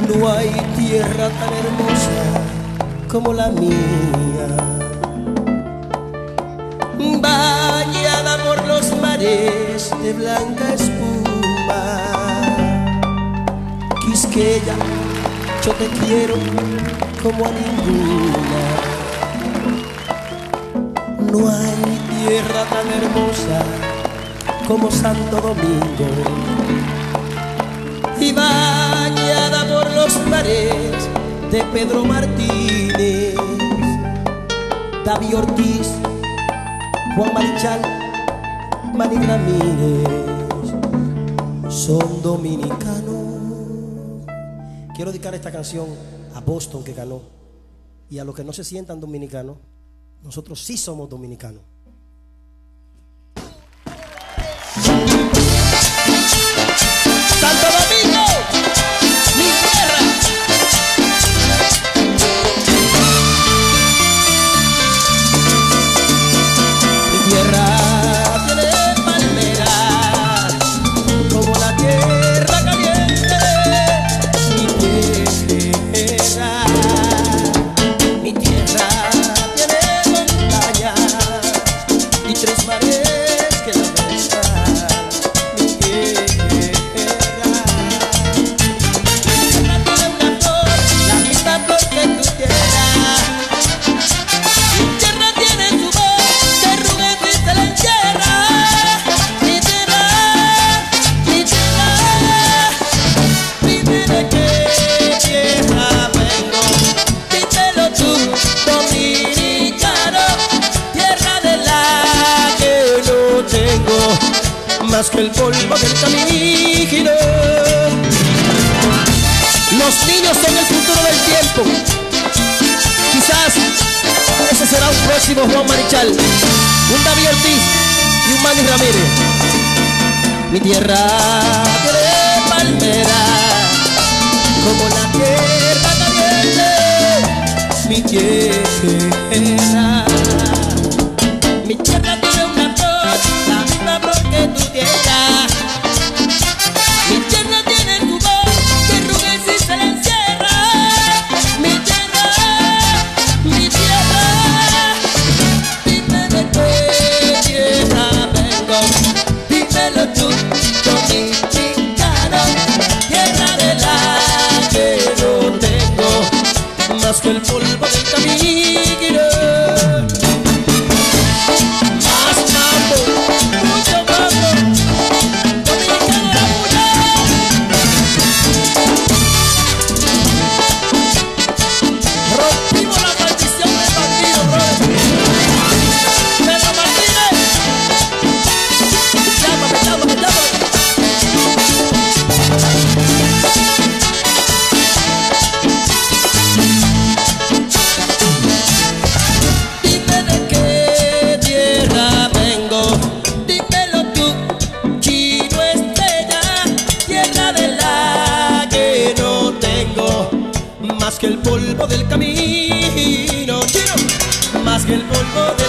No hay tierra tan hermosa como la mía, bañada por los mares de blanca espuma. Quisqueya, yo te quiero como a ninguna. No hay tierra tan hermosa como Santo Domingo, y bañada por los mares de Pedro Martínez, David Ortiz, Juan Marichal, Manny Ramírez, son dominicanos. Quiero dedicar esta canción a Boston, que ganó, y a los que no se sientan dominicanos. Nosotros sí somos dominicanos. Santo Domingo, mi tierra. Mi tierra tiene palmeras como la tierra caliente. Mi tierra, mi tierra tiene montañas y tres mares que la besan. Mi tierra más que el polvo del camino. Los niños son el futuro del tiempo. Quizás ese será un próximo Juan Marichal, un David Ortiz y un Manny Ramírez. Mi tierra tiene palmeras como la tierra caliente. Mi tierra, mi tierra tiene una flor, la misma flor que tu tierra. Mi tierra tiene tu voz, que ruge si se la encierra. Mi tierra, dime de qué tierra vengo. Dímelo tú, dominicano, tierra de la que no tengo más que el polvo del camino. Más que el polvo del camino, más que el polvo del